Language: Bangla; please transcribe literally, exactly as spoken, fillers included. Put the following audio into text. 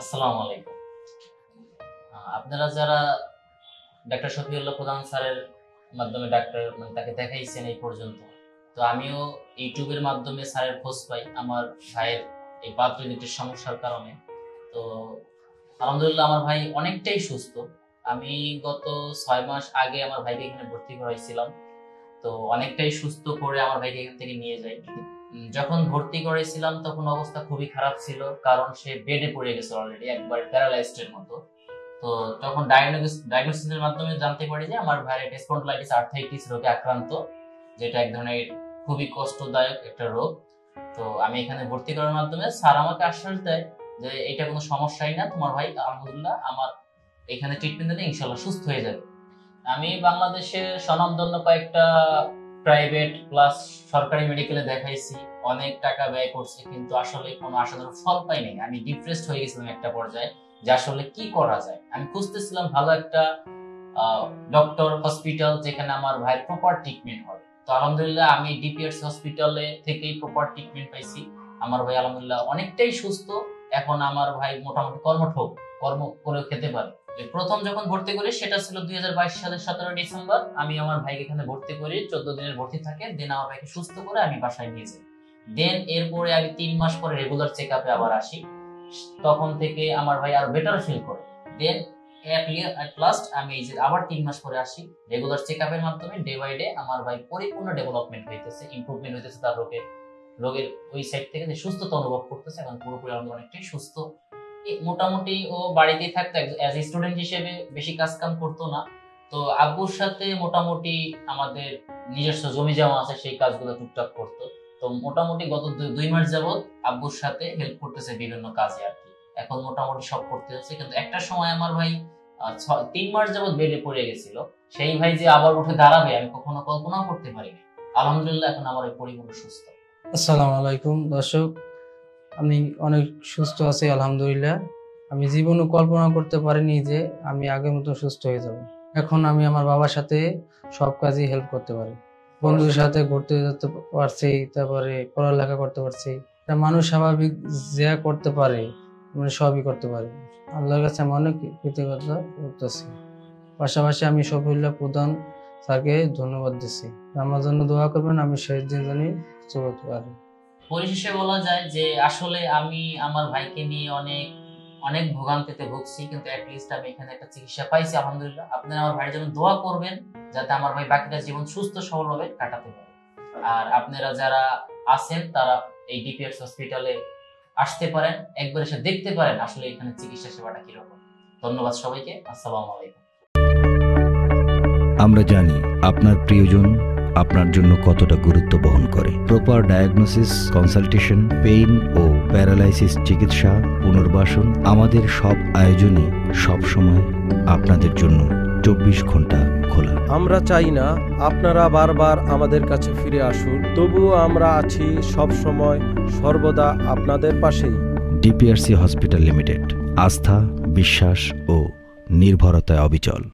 আসসালামু আলাইকুম। আপনারা যারা ডাক্তার শফিউল্লাহ প্রধান স্যারের মাধ্যমে ডাক্তার মানে তাকে দেখাইছেন এই পর্যন্ত, তো আমিও ইউটিউবের মাধ্যমে স্যারের খোঁজ পাই আমার ভাইয়ের এই পাতলিটির সমস্যার কারণে। তো আলহামদুলিল্লাহ আমার ভাই অনেকটাই সুস্থ। আমি গত ছয় মাস আগে আমার ভাইকে এখানে ভর্তি করাইছিলাম, তো অনেকটাই সুস্থ করে আমার ভাইকে এখান থেকে নিয়ে যাই। যখন ভর্তি করেছিলাম তখন অবস্থা খুবই খারাপ ছিল, কারণ সে বেডে পড়ে গেছে অলরেডি, একবার প্যারালাইজড এর মতো। তো তখন ডায়াগনোসিস ডায়াগনোসিসের মাধ্যমে জানতে পারি যে আমার ভাইয়ের স্পন্ডলাইটিস আর্থ্রাইটিস রোগে আক্রান্ত, যেটা এক ধরনের খুবই কষ্টদায়ক একটা রোগ। তো আমি এখানে ভর্তি করার মাধ্যমে স্যার আমাকে আশ্বাস দেয় যে এটা কোনো সমস্যাই না, তোমার ভাই আলহামদুলিল্লাহ আমার এখানে ট্রিটমেন্ট দিলে ইনশাআল্লাহ সুস্থ হয়ে যাবে। আমি বাংলাদেশের স্বনামধন্য কয়েকটা প্রাইভেট প্লাস সরকারি মেডিকেলে দেখাইছি, অনেক টাকা ব্যয় করছি, কিন্তু আসলে কোনো আশানুরূপ ফল পাইনি। আমি ডিপ্রেসড হয়ে গেছিলাম একটা পর্যায়ে যে আসলে কি করা যায়। আমি খুঁজতেছিলাম ভালো একটা ডক্টর হসপিটাল যেখানে আমার ভাইয়ের প্রপার ট্রিটমেন্ট হয়। তো আলহামদুলিল্লাহ আমি ডিপিআরসি হসপিটালে থেকেই প্রপার ট্রিটমেন্ট পাইছি। আমার ভাই আলহামদুলিল্লাহ অনেকটাই সুস্থ। এখন আমার ভাই মোটামুটি কর্মঠোক, কর্ম করে খেতে পারে। প্রথম যখন ভর্তি করি সেটা ছিল দুই হাজার বাইশ সালের সতেরো ডিসেম্বর। আমি আমার ভাইকে এখানে ভর্তি করি, চোদ্দ দিনের ভর্তি থাকে। দেন আমার ভাইকে সুস্থ করে আমি বাসায় নিয়ে যাই। দেন এরপরে আমি তিন মাস পরে রেগুলার চেক আপে আবার আসি। তখন থেকে আমার ভাই আরো বেটার ফিল করে। দেন এট লাস্ট আমি এই যে আবার তিন মাস পরে আসি, রেগুলার চেক আপের মাধ্যমে ডে বাই ডে আমার ভাই পরিপূর্ণ ডেভেলপমেন্ট হইতেছে, ইমপ্রুভমেন্ট হইতেছে। তার রোগের রোগের ওই সাইড থেকে যে সুস্থতা অনুভব করতেছে, এখন পুরোপুরি আমাদের অনেকটাই সুস্থ। মোটামুটি ও বাড়িতেই থাকতো, অ্যাজ এ স্টুডেন্ট হিসেবে বেশি কাজ কাম করতো না। তো আব্বুর সাথে মোটামুটি আমাদের নিজস্ব জমি জমা আছে, সেই কাজগুলো টুকটাক করতো। তো মোটামুটি গত দুই মাস যাবত আব্বুর সাথে হেল্প করতেছে বিভিন্ন কাজে আর কি। এখন মোটামুটি সব করতে হচ্ছে। কিন্তু একটা সময় আমার ভাই তিন মাস যাবত বেডে পড়ে গেছিল, সেই ভাই যে আবার উঠে দাঁড়াবে আমি কখনো কল্পনাও করতে পারিনি। আলহামদুলিল্লাহ এখন আমার পরিপূর্ণ সুস্থ। আসসালামু আলাইকুম দর্শক, আমি অনেক সুস্থ আছি আলহামদুলিল্লাহ। আমি জীবনে কল্পনা করতে পারিনি যে আমি আগের মতো সুস্থ হয়ে যাব। এখন আমি আমার বাবার সাথে সব কাজে হেল্প করতে পারি, বন্ধুদের সাথে ঘুরতে যেতে পারছি, তারপরে পড়ালেখা করতে পারছি। তা মানুষ স্বাভাবিক যা করতে পারে মানে সবই করতে পারে। আল্লাহর কাছে আমি অনেক কৃতজ্ঞতা করতেছি। পাশাপাশি আমি শফিউল্লাহ প্রধান স্যারকে ধন্যবাদ দিচ্ছি। আমার জন্য দোয়া করবেন, আমি শেষ দিন জানি চলতে পারি। পরিশেষে বলা যায় যে আসলে আমি আমার ভাইকে নিয়ে অনেক অনেক ভোগান্তিতে ভুগছি, কিন্তু অ্যাটলিস্ট আমি এখানে একটা চিকিৎসা পাইছি আলহামদুলিল্লাহ। আপনারা আমার ভাইয়ের জন্য দোয়া করবেন যাতে আমার ভাই বাকিটা জীবন সুস্থ সবলভাবে কাটাতে পারে। আর আপনারা যারা আছেন তারা এই ডিপিআরসি হসপিটালে আসতে পারেন, একবার এসে দেখতে পারেন আসলে এখানে চিকিৎসা সেবাটা কিরকম। ধন্যবাদ সবাইকে। আসসালামু আলাইকুম। আমরা জানি আপনার প্রিয়জন আপনার জন্য কতটা গুরুত্ব বহন করে। প্রপার ডায়াগনোসিস, কনসালটেশন, পেইন ও প্যারালাইসিস চিকিৎসা, পুনর্বাসন, আমাদের সব আয়োজনে সব সময় আপনাদের জন্য চব্বিশ ঘন্টা খোলা। আমরা চাই না আপনারা বারবার আমাদের কাছে ফিরে আসুন, তবুও আমরা আছি সব সময় সর্বদা আপনাদের পাশেই। ডিপিআরসি হসপিটাল লিমিটেড, আস্থা, বিশ্বাস ও নির্ভরতায় অবিচল।